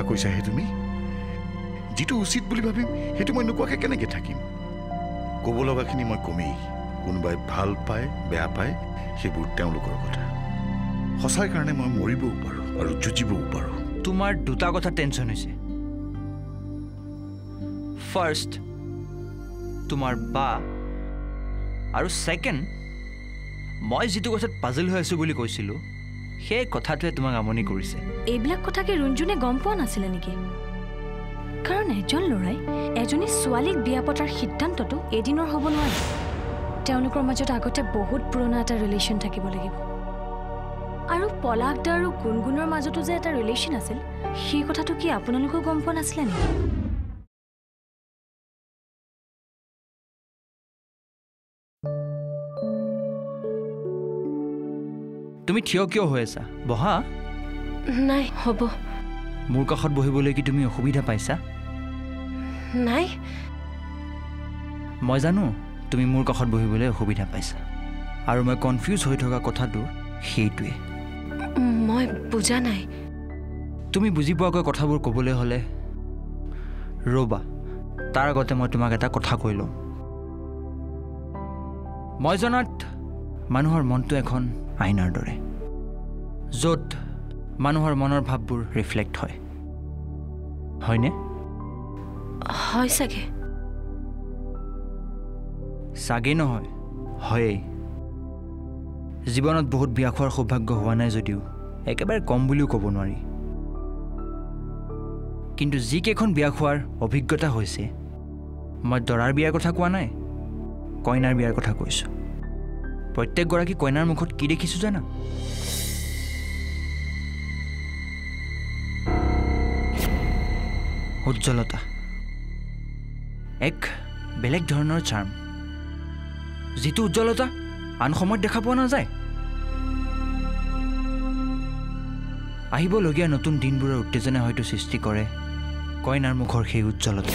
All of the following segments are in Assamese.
কৈছাহে তুমি যেটো উচিত বুলি ভাবিম হেতু মই নোকোৱাকে কেনেকৈ থাকিম ক'ব লগাখিনি মই কমেই কোনোবাই ভাল পায় বেয়া পায় সেইবোৰ তেওঁলোকৰ কথা সঁচাই কাৰণে মই মৰিবও পাৰোঁ আৰু যুঁজিবও পাৰোঁ তোমাৰ দুটা কথা টেনশ্যন হৈছে ফাৰ্ষ্ট তোমাৰ বা আৰু ছেকেণ্ড মই যিটো কথাত পাজল হৈ আছোঁ বুলি কৈছিলোঁ সেই কথাটোৱে তোমাক আমনি কৰিছে এইবিলাক কথাকে ৰঞ্জুনে গম পোৱা নাছিলে নেকি কাৰণ এজন ল'ৰাই এজনী ছোৱালীক বিয়া পতাৰ সিদ্ধান্তটো এদিনৰ হ'ব নোৱাৰে তেওঁলোকৰ মাজত আগতে বহুত পুৰণা এটা ৰিলেশ্যন থাকিব লাগিব আৰু পলাশ দা আৰু গুণগুণৰ মাজতো যে এটা ৰিলেশ্যন আছিল সেই কথাটো কি আপোনালোকেও গম পোৱা নাছিলে নেকি তুমি থিয় কিয় হৈ আছা বহা নাই হ'ব মোৰ কাষত বহিবলৈ কি তুমি অসুবিধা পাইছা নাই মই জানো তুমি মোৰ কাষত বহিবলৈ অসুবিধা পাইছা আৰু মই কনফিউজ হৈ থকা কথাটো সেইটোৱে মই বুজা নাই তুমি বুজি পোৱাকৈ কথাবোৰ ক'বলৈ হ'লে ৰ'বা তাৰ আগতে মই তোমাক এটা কথা কৈ লওঁ মই জনাত মানুহৰ মনটো এখন আইনাৰ দৰে য'ত মানুহৰ মনৰ ভাৱবোৰ ৰিফ্লেক্ট হয় হয়নে হয় চাগে চাগে নহয় হয়েই জীৱনত বহুত বিয়া খোৱাৰ সৌভাগ্য হোৱা নাই যদিও একেবাৰে কম বুলিও ক'ব নোৱাৰি কিন্তু যিকেইখন বিয়া খোৱাৰ অভিজ্ঞতা হৈছে মই দৰাৰ বিয়াৰ কথা কোৱা নাই কইনাৰ বিয়াৰ কথা কৈছোঁ প্ৰত্যেকগৰাকী কইনাৰ মুখত কি দেখিছোঁ জানা উজ্জ্বলতা এক বেলেগ ধৰণৰ চাৰ্ম যিটো উজ্জ্বলতা আন সময়ত দেখা পোৱা নাযায় আহিবলগীয়া নতুন দিনবোৰৰ উত্তেজনা হয়তো সৃষ্টি কৰে কইনাৰ মুখৰ সেই উজ্জ্বলতা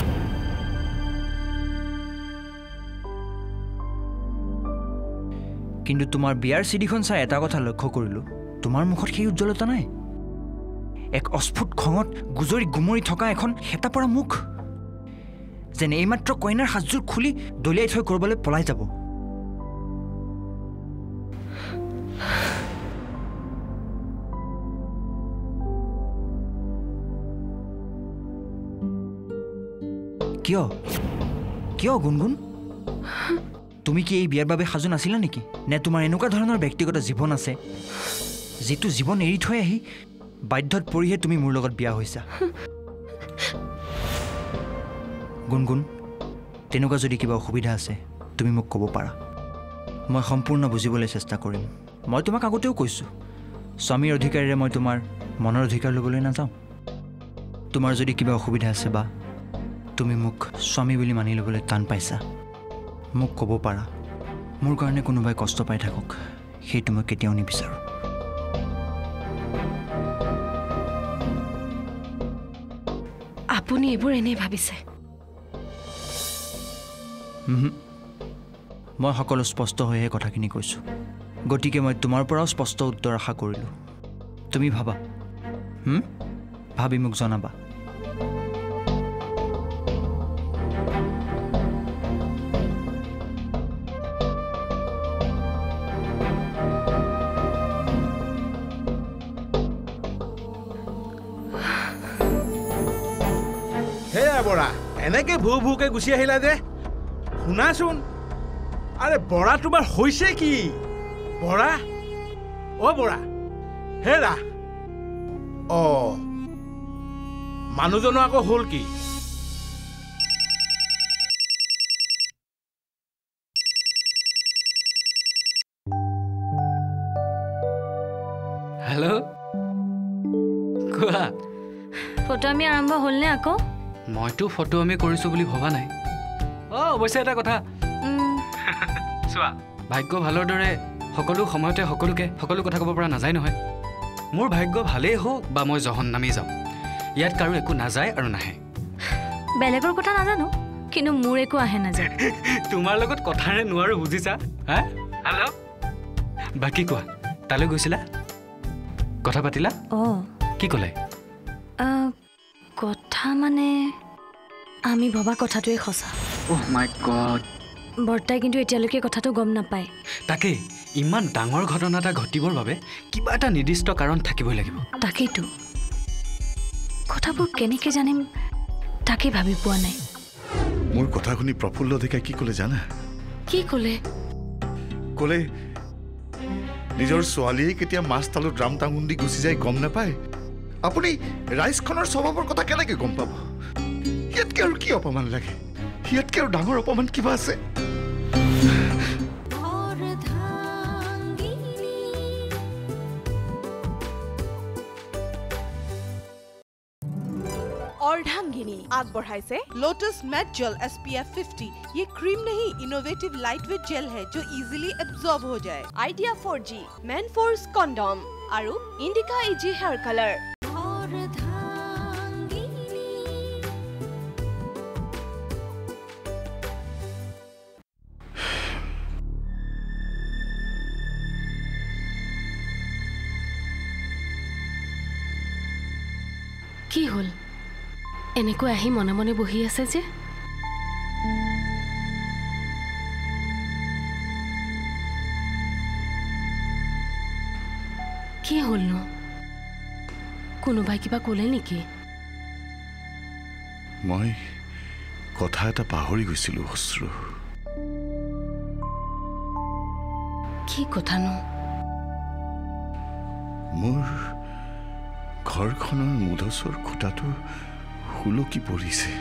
কিন্তু তোমাৰ বিয়াৰ চিডিখন চাই এটা কথা লক্ষ্য কৰিলোঁ তোমাৰ মুখত সেই উজ্জ্বলতা নাই এক অস্ফুট খঙত গুজৰি গুমৰি থকা এখন হেতা পৰা মুখ যেনে এইমাত্ৰ কইনাৰ সাজযোৰ খুলি দলিয়াই থৈ ক'ৰবালৈ পলাই যাব কিয় কিয় গুণগুণ তুমি কি এই বিয়াৰ বাবে সাজু নাছিলা নেকি নে তোমাৰ এনেকুৱা ধৰণৰ ব্যক্তিগত জীৱন আছে যিটো জীৱন এৰি থৈ আহি বাধ্যত পৰিহে তুমি মোৰ লগত বিয়া হৈছা গুণগুণ তেনেকুৱা যদি কিবা অসুবিধা আছে তুমি মোক ক'ব পাৰা মই সম্পূৰ্ণ বুজিবলৈ চেষ্টা কৰিম মই তোমাক আগতেও কৈছোঁ স্বামীৰ অধিকাৰেৰে মই তোমাৰ মনৰ অধিকাৰ ল'বলৈ নাযাওঁ তোমাৰ যদি কিবা অসুবিধা আছে বা তুমি মোক স্বামী বুলি মানি ল'বলৈ টান পাইছা মোক ক'ব পাৰা মোৰ কাৰণে কোনোবাই কষ্ট পাই থাকক সেইটো মই কেতিয়াও নিবিচাৰোঁ আপুনি এইবোৰ এনেই ভাবিছে মই সকলো স্পষ্ট হৈহে কথাখিনি কৈছোঁ গতিকে মই তোমাৰ পৰাও স্পষ্ট উত্তৰ আশা কৰিলোঁ তুমি ভাবা ভাবি মোক জনাবা বৰা এনেকে ভু ভুকে গুচি আহিলা যে শুনাচোন আৰে বৰা তোমাৰ হৈছে কি বৰা অ বৰা হেৰা অ মানুহজনৰ আকৌ হ'ল কি হেল্ল' কোৱা ফটো আমি আৰম্ভ হ'লনে আকৌ মইতো ফটো আমি কৰিছোঁ বুলি ভবা নাই অৱশ্যে এটা কথা চোৱা ভাগ্য ভালৰ দৰে সকলো সময়তে সকলো কথা ক'ব পৰা নাযায় নহয় মোৰ ভাগ্য ভালেই হওক বা মই জহন নামি যাওঁ ইয়াত কাৰো একো নাযায় আৰু নাহে বেলেগৰ কথা নাজানো কিন্তু মোৰ একো আহে নাযায় তোমাৰ লগত কথাৰে নোৱাৰো বুজিছা হা হেল্ল' বাকী কোৱা তালৈ গৈছিলা কথা পাতিলা কি ক'লে কথা মানে আমি ভবা কথাটোৱে সঁচা। Oh my god. বৰ্তাই কিন্তু এতিয়ালৈকে কথাটো গম নাপায়। তাকে ইমান ডাঙৰ ঘটনা এটা ঘটিবৰ বাবে কিবা এটা নিৰ্দিষ্ট কাৰণ থাকিবই লাগিব। তাকেইতো কথাবোৰ কেনেকৈ জানিম তাকে ভাবি পোৱা নাই। মোৰ কথা শুনি প্ৰফুল্ল ডেকাই কি ক'লে জানা? কি ক'লে? ক'লে নিজৰ ছোৱালীয়ে কেতিয়া মাছ তালত ৰাম টাঙুন দি গুচি যায় গম নাপায়। আপুনি ৰাইজখনৰ স্বভাৱৰ কথা কেনেকৈ গম পাব? ইয়াতকৈ আৰু কি অপমান লাগে? ইয়াতকৈ আৰু ডাঙৰ অপমান কিবা আছে? अर्धांगिनी आगबढ़ाइसे लोटस मैट जेल SPF 50। ये क्रीम नहीं, इनोवेटिव लाइटवेट जेल है जो इजीली एब्जॉर्ब हो जाए। Idea 4G Manforce condom आरु इंडिका EG हेयर कलर। কি হল? এনেকৈ আহি মনে মনে বহি আছে যে? কি হল নো? কোনোবাই কিবা ক'লে নেকি? মই কথা এটা পাহৰি গৈছিলোঁ অশ্ৰু। কি কথানো? মোৰ ঘৰখনৰ মুধচৰ খুঁটাটো হুলকি পৰিছে।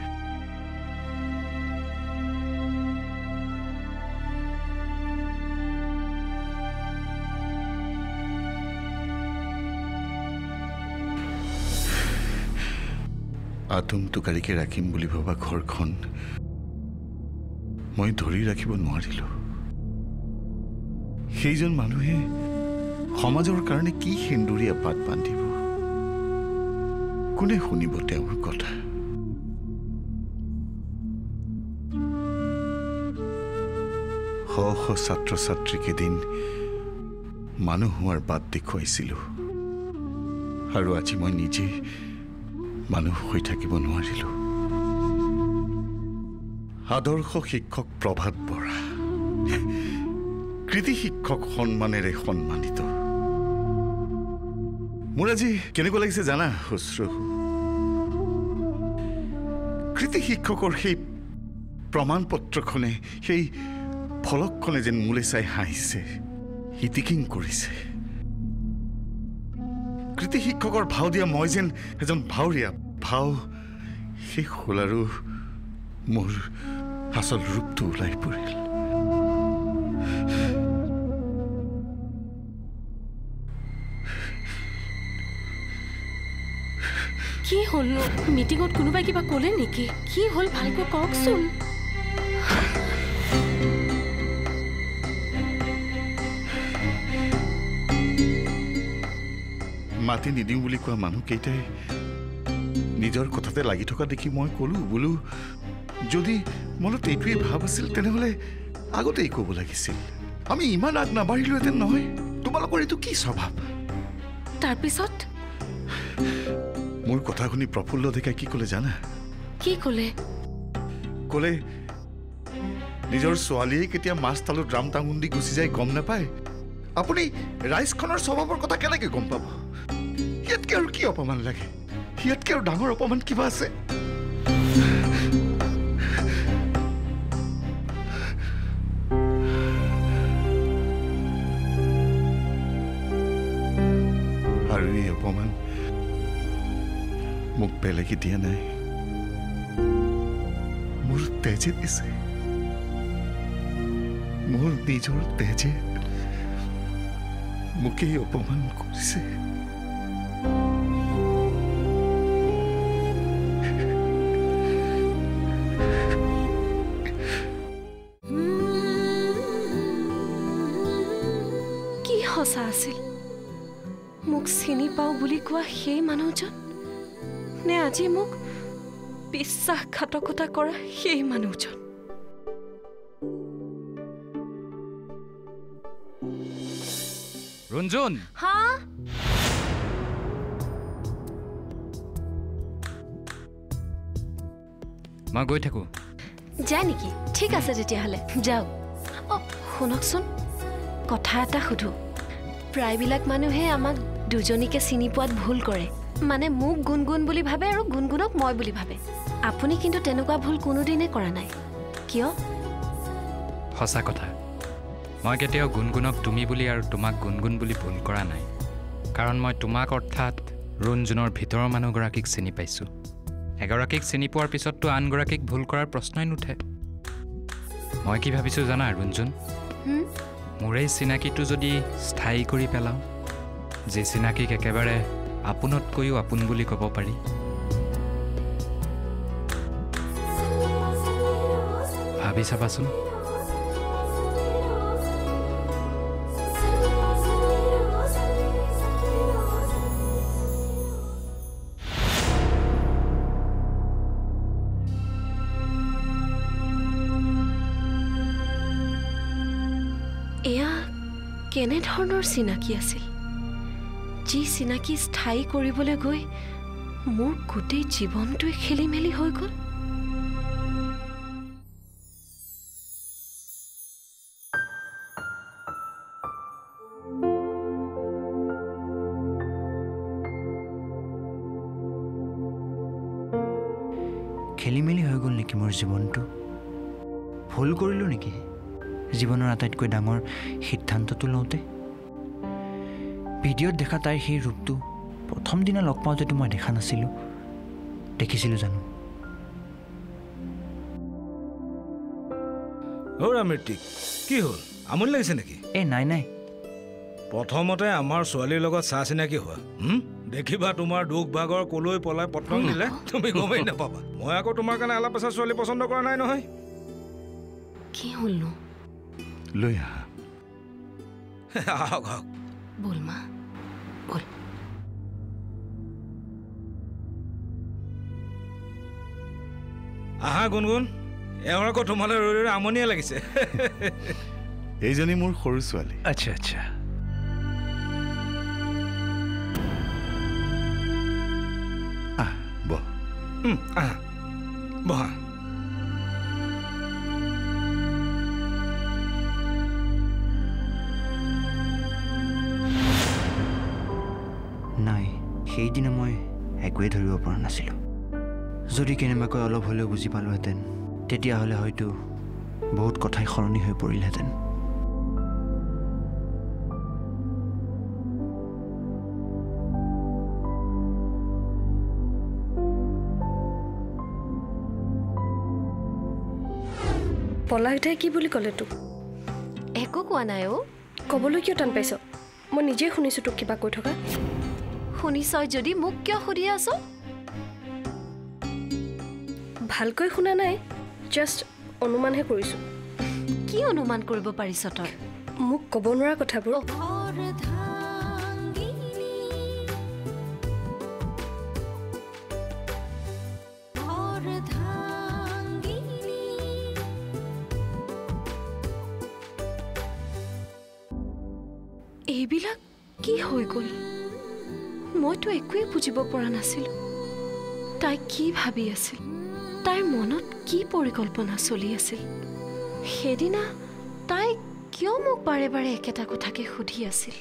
আতুমটোকাৰীকে ৰাখিম বুলি ভবা ঘৰখন মই ধৰি ৰাখিব নোৱাৰিলোঁ। সেইজন মানুহে সমাজৰ কাৰণে কি সেন্দুৰীয়া পাত বান্ধিব? কোনে শুনিব তেওঁৰ কথা? শ শ ছাত্ৰ ছাত্ৰীক এদিন মানুহ হোৱাৰ বাট দেখুৱাইছিলোঁ আৰু আজি মই নিজে মানুহ হৈ থাকিব নোৱাৰিলোঁ। আদৰ্শ শিক্ষক প্ৰভাত বৰা, কৃতি শিক্ষক সন্মানেৰে সন্মানিত। মোৰ আজি কেনেকুৱা লাগিছে জানা অশ্ৰু? কৃতি শিক্ষকৰ সেই প্ৰমাণ পত্ৰখনে, সেই ফলকখনে যেন মোলৈ চাই হাঁহিছে, হিতিকিং কৰিছে। কৃতি শিক্ষকৰ ভাও দিয়া মই যেন এজন ভাওৰীয়া। ভাও শেষ হ'ল আৰু মোৰ আচল ৰূপটো ওলাই পৰিল। কি হল নো? মিটিঙত কোনোবাই কিবা ক'লে নেকি? কি হল ভালকৈ কওকচোন। মাতি নিদিওঁ বুলি কোৱা মানুহকেইটাই নিজৰ কথাতে লাগি থকা দেখি মই ক'লো, বোলো যদি মনত এইটোৱেই ভাৱ আছিল তেনেহ'লে আগতেই ক'ব লাগিছিল। আমি ইমান আগ নাবাঢ়িলোহেঁতেন নহয়। তোমালোকৰ এইটো কি স্বভাৱ? তাৰপিছত মোৰ কথা শুনি প্ৰফুল্ল ডেকাই কি ক'লে জানা? কি ক'লে? ক'লে নিজৰ ছোৱালীয়ে কেতিয়া মাছ তালত ৰাম টাঙুন দি গুচি যায় গম নাপায়। আপুনি ৰাইজখনৰ স্বভাৱৰ কথা কেনেকৈ গম পাব? ইয়াতকৈ আৰু কি অপমান লাগে? ইয়াতকৈ আৰু ডাঙৰ অপমান কিবা আছে? আৰু এই অপমান মোক বেলেগে দিয়া নাই, মোৰ তেজে দিছে। মোৰ নিজৰ তেজে মোকেই অপমান কৰিছে। কি সঁচা আছিল? মোক চিনি পাওঁ বুলি কোৱা সেই মানুহজন নে আজি মোক বিশ্বাসঘাতকতা কৰা সেই মানুহজন? ৰঞ্জন, হা? মই গৈ থাকোঁ যায় নেকি ঠিক আছে তেতিয়াহ'লে যাওক শুনকচোন কথা এটা সুধো প্ৰায়বিলাক মানুহে আমাক দুজনীকে চিনি পোৱাত ভুল কৰে মানে মোক গুণগুণ বুলি ভাবে আৰু গুণগুণক মই বুলি ভাবে আপুনি কিন্তু তেনেকুৱা ভুল কোনোদিনে কৰা নাই কিয় সঁচা কথা মই কেতিয়াও গুণগুণক তুমি বুলি আৰু তোমাক গুণগুণ বুলি ভুল কৰা নাই কাৰণ মই তোমাক অৰ্থাৎ ৰুণজুনৰ ভিতৰৰ মানুহগৰাকীক চিনি পাইছোঁ এগৰাকীক চিনি পোৱাৰ পিছততো আনগৰাকীক ভুল কৰাৰ প্ৰশ্নই নুঠে মই কি ভাবিছোঁ জানা ৰুণজুন মোৰ এই চিনাকিটো যদি স্থায়ী কৰি পেলাওঁ যে চিনাকিক একেবাৰে আপোনতকৈও আপোন বুলি ক'ব পাৰি ভাবি চাবাচোন এয়া কেনেধৰণৰ চিনাকি আছিল যি চিনাকি স্থায়ী কৰিবলৈ গৈ মোৰ গোটেই জীৱনটোৱে খেলি মেলি হৈ গ'ল খেলি মেলি হৈ গ'ল নেকি মোৰ জীৱনটো ভুল কৰিলোঁ নেকি জীৱনৰ আটাইতকৈ ডাঙৰ সিদ্ধান্তটো লওঁতে ভিডিঅ'ত দেখা তাইৰ সেই ৰূপটো প্ৰথম দিনা লগ পাওঁতেতো মই দেখা নাছিলোঁ দেখিছিলোঁ জানো ৰামৃতিক কি হ'ল আমনি লাগিছে নেকি নাই নাই প্ৰথমতে আমাৰ ছোৱালীৰ লগত চাহ চিনাকি হোৱা দেখিবা তোমাৰ দুখ ভাগৰ কলৈ পলাই পত্ৰং দিলে তুমি গমেই নাপাবা মই আকৌ তোমাৰ কাৰণে আলাপ পেচা ছোৱালী পচন্দ কৰা নাই নহয় কি হ'লনো লৈ আহা আহক আহক বল মা বল আহা গুণগুণ এওঁৰ আকৌ তোমালৈ ৰৈ ৰৈ আমনিয়ে লাগিছে এইজনী মোৰ সৰু ছোৱালী আচ্ছা আচ্ছা বহ আহা বহা নাই সেইদিনা মই একোৱে ধৰিব পৰা নাছিলোঁ যদি কেনেবাকৈ অলপ হ'লেও বুজি পালোহেঁতেন তেতিয়াহ'লে হয়তো বহুত কথাই সলনি হৈ পৰিলহেঁতেন পলাইতাই কি বুলি ক'লে তোক একো কোৱা নাই ক'বলৈ কিয় টান পাইছ মই নিজে শুনিছোঁ তোক কিবা কৈ থকা শুনিছ যদি মোক কিয় সুধি আছ ভালকৈ শুনা নাই জাষ্ট অনুমানহে কৰিছোঁ কি অনুমান কৰিব পাৰিছ তই মোক ক'ব নোৱাৰা কথাবোৰ এইবিলাক কি হৈ গ'ল মইতো একোৱে বুজিব পৰা নাছিলোঁ তাই কি ভাবি আছিল তাইৰ মনত কি পৰিকল্পনা চলি আছিল সেইদিনা তাই কিয় মোক বাৰে বাৰে একেটা কথাকে সুধি আছিল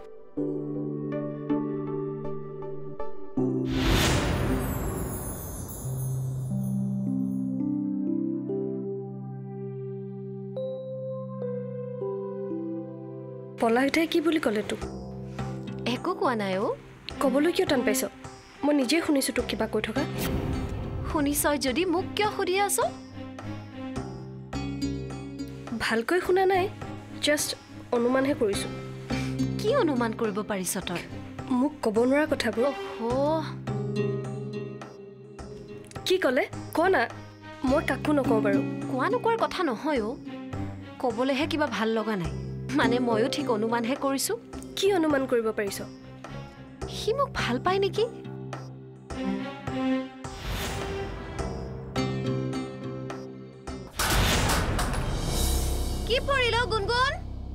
পলাইতাই কি বুলি ক'লে তোক একো কোৱা নাই ক'বলৈ কিয় টান পাইছ মই নিজে শুনিছোঁ তোক কিবা কৈ থকা শুনিছ যদি মোক কিয় সুধি আছ ভালকৈ শুনা নাই জাষ্ট অনুমানহে কৰিছোঁ কি অনুমান কৰিব পাৰিছ তই মোক ক'ব নোৱাৰা কথাবোৰ কি ক'লে ক না মই কাকো নকওঁ বাৰু কোৱা নোকোৱাৰ কথা নহয় ক'বলৈহে কিবা ভাল লগা নাই মানে ময়ো ঠিক অনুমানহে কৰিছোঁ কি অনুমান কৰিব পাৰিছ সি মোক ভাল পায় নেকি কি পৰিল গুণগুণ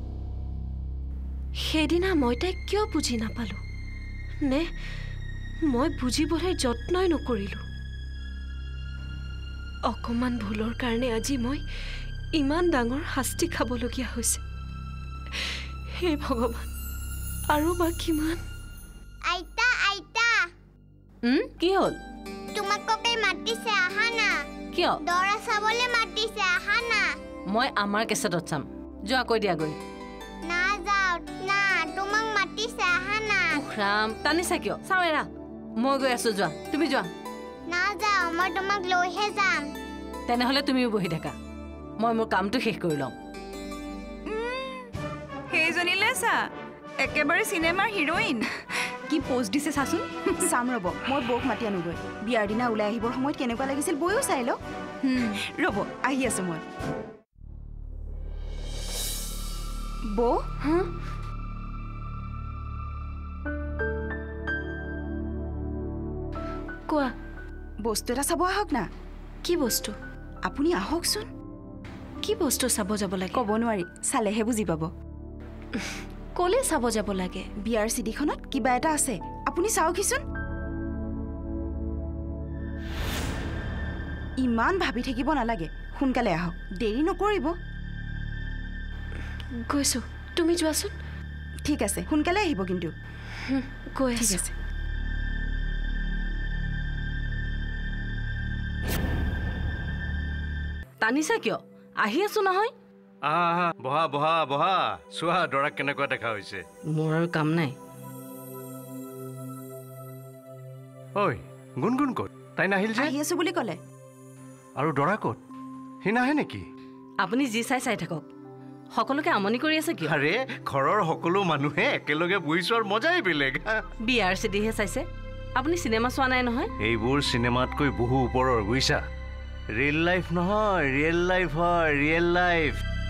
সেইদিনা মই তাইক কিয় বুজি নাপালোঁ নে মই বুজিবলৈ যত্নই নকৰিলোঁ অকমান ভুলৰ কাৰণে আজি মই ইমান ডাঙৰ শাস্তি খাবলগীয়া হৈছে হে ভগৱান আৰু বা কিমান আইতা আইতা কি হ'ল তোমাক ককে মাতিছে আহা না কিয় দৰা চাবলে মাতিছে আহা না মই আমাৰ কেছেটত চাম যোৱা কৈ দিয়া গৈ না যাও না তোমাক মাতিছে আহা না ৰাম টানিছা কিয় চাওঁ এৰা মই গৈ আছো যোৱা তুমি যোৱা না যাও মই তোমাক লৈহে যাম তেনেহ'লে তুমিও বহি থাকা মই মোৰ কামটো শেষ কৰি লওঁ সেইজনীলে চা একেবাৰে চিনেমাৰ হিৰোইন কি পোষ্ট দিছে চাচোন চাম ৰ'ব মই বৌক মাতি আনোগৈ বিয়াৰ দিনা ওলাই আহিবৰ সময়ত কেনেকুৱা লাগিছিল বৌও চাই লওক ৰ'ব আহি আছো মই বৌ কোৱা বস্তু এটা চাব আহক না কি বস্তু আপুনি আহকচোন কি বস্তু চাব যাব লাগে ক'ব নোৱাৰি চালেহে বুজি পাব ক'লে চাব যাব লাগে বিয়াৰ চিডিখনত কিবা এটা আছে আপুনি চাওকহিচোন ইমান ভাবি থাকিব নালাগে সোনকালে আহক দেৰি নকৰিব গৈছো তুমি যোৱাচোন ঠিক আছে সোনকালে আহিব কিন্তু গৈ ঠিক আছো আছে টানিছা কিয় আহি আছো নহয় আহা বহা বহা বহা চোৱা দৰাক কেনেকুৱা দেখা হৈছে মোৰ আৰু কাম নাই ঐ গুণগুণ ক'ত তাই নাহিল যে আহি আছো বুলি ক'লে আৰু দৰা ক'ত সি নাহে নেকি আপুনি যি চাই থাকক সকলোকে আমনি কৰি আছে কিয় আৰে ঘৰৰ সকলো মানুহে একেলগে বহি চোৱাৰ মজাই বেলেগ বিয়াৰ চিডিহে চাইছে আপুনি চিনেমা চোৱা নাই নহয় এইবোৰ চিনেমাতকৈ বহু ওপৰৰ বুজিছা ৰিয়েল লাইফ নহয় ৰিয়েল লাইফ হয় ৰিয়েল লাইফ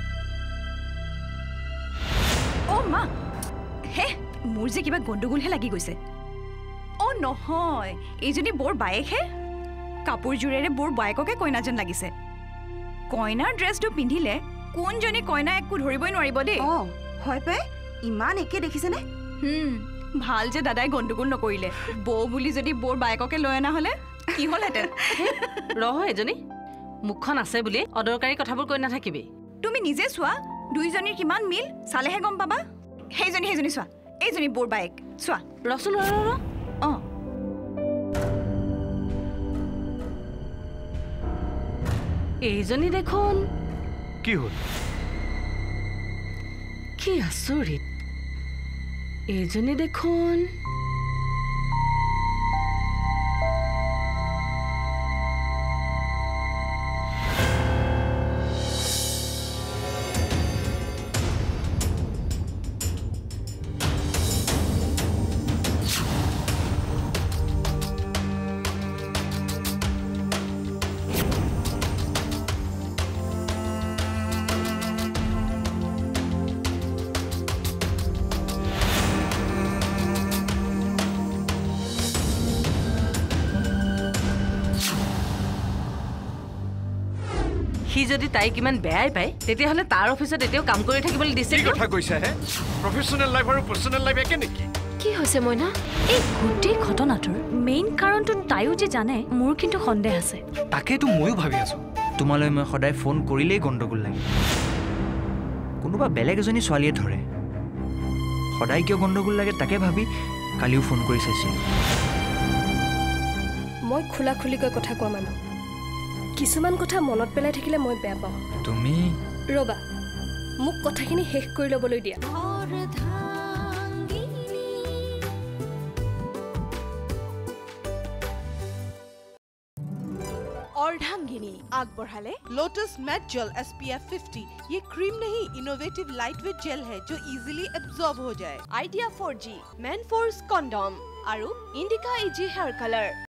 অ' মা হে মোৰ যে কিবা গণ্ডগোলহে লাগি গৈছে অ' নহয় এইজনী বৰ বায়েকহে কাপোৰযোৰেৰে বৰ বায়েককে কইনা যেন লাগিছে কইনাৰ ড্ৰেছটো পিন্ধিলে কোনজনী কইনা একো ধৰিবই নোৱাৰিব দেই অঁ হয় পাই ইমান একে দেখিছেনে ভাল যে দাদাই গণ্ডগোল নকৰিলে বৌ বুলি যদি বৰ বায়েককে লৈ অনা হ'লে কি হ'লহেঁতেন ৰহ এজনী মুখখন আছে বুলি অদৰকাৰী কথাবোৰ কৈ নাথাকিবি তুমি নিজে চোৱা দুইজনীৰ কিমান মিল চালেহে গম পাবা সেইজনী চোৱা এইজনী বৰ বায়েক চোৱা ৰচোন ৰ অঁ এইজনী দেখোন কি হ'ল কি আচৰিত এইজনী দেখোন সি যদি তাইক ইমান বেয়াই পায় তেতিয়াহ'লে তাৰ অফিচত এতিয়াও কাম কৰি থাকিবলৈ দিছে কি কথা কৈছা হে প্ৰফেচনেল লাইফ আৰু পাৰ্চনেল লাইফ একে নেকি কি হৈছে মইনা এই গোটেই ঘটনাটোৰ মেইন কাৰণটো তাইও যে জানে মোৰ কিন্তু সন্দেহ আছে তাকেইতো ময়ো ভাবি আছো তোমালৈ মই সদায় ফোন কৰিলেই গণ্ডগোল লাগে কোনোবা বেলেগ এজনী ছোৱালীয়ে ধৰে সদায় কিয় গণ্ডগোল লাগে তাকে ভাবি কালিও ফোন কৰি চাইছিলোঁ মই খোলা খুলিকৈ কথা কোৱা মানুহ কিছুমান কথা মনত পেলাই থাকিলে মই বেয়া পাওঁ তুমি ৰবা মোক কথাখিনি শেষ কৰি ল'বলৈ দিয়া अर्धांगिनी आगबढ़ाले लोटस मैट जेल SPF 50 ये क्रीम नहीं इनोवेटिव लाइटवेट जेल है जो इजीली एब्जॉर्ब हो जाए Idea 4G Manforce condom और इंडिका इजी हेयर कलर